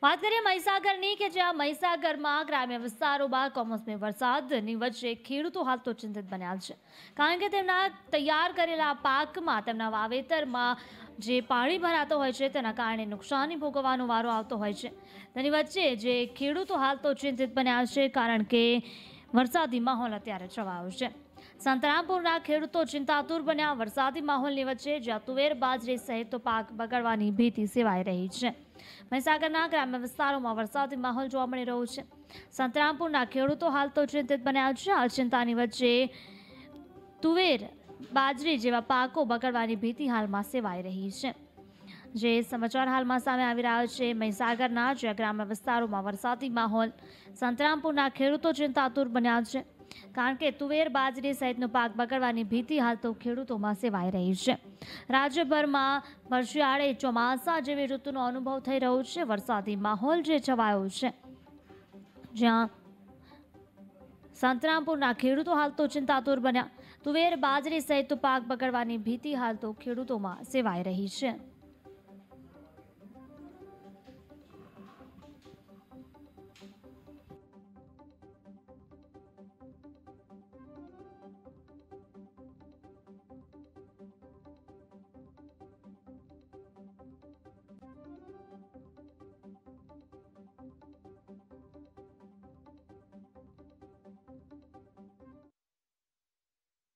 વાત કરીએ મહીસાગરની કે જ્યાં મહીસાગરમાં ગ્રામ્ય વિસ્તારોમાં કમોસમી વરસાદની વચ્ચે ખેડૂતો હાલ તો ચિંતિત બન્યા છે, કારણ કે તેમના તૈયાર કરેલા પાકમાં તેમના વાવેતરમાં જે પાણી ભરાતો હોય છે તેના કારણે નુકસાની ભોગવવાનો વારો આવતો હોય છે। તેની વચ્ચે જે ખેડૂતો હાલ તો ચિંતિત બન્યા છે, કારણ કે વરસાદી માહોલ અત્યારે છવાયો છે। સંતરામપુરના ખેડૂતો ચિંતાતુર બન્યા વરસાદી માહોલની વચ્ચે, જ્યાં તુવેર બાજરી સહિત પાક બગડવાની ભીતિ સેવાઈ રહી છે। મહીસાગરના ગ્રામ્ય વિસ્તારોમાં વરસાદી માહોલ જોવા મળી રહ્યો છે। સંતરામપુરના ખેડૂતો હાલ તો ચિંતિત બન્યા છે। આ ચિંતાની વચ્ચે તુવેર બાજરી જેવા પાકો બગડવાની ભીતિ હાલમાં સેવાઈ રહી છે। જે સમાચાર હાલમાં સામે આવી રહ્યા છે મહીસાગરના, જ્યાં ગ્રામ્ય વિસ્તારોમાં વરસાદી માહોલ, સંતરામપુરના ખેડૂતો ચિંતાતુર બન્યા છે, કારણ કે તુવેર બાજરી સહિતનો પાક બગડવાની ભીતિ હાલ તો ખેડૂતોમાં સેવાઈ રહી છે। રાજ્યભરમાં વર્ષિયાળે ચોમાસા જેવી ઋતુનો અનુભવ થઈ રહ્યો છે। વરસાદી માહોલ જે છવાયો છે, જ્યાં સંતરામપુરના ખેડૂતો હાલ તો ચિંતાતુર બન્યા। તુવેર બાજરી સહિત પાક બગડવાની ભીતિ હાલ તો ખેડૂતોમાં સેવાઈ રહી છે।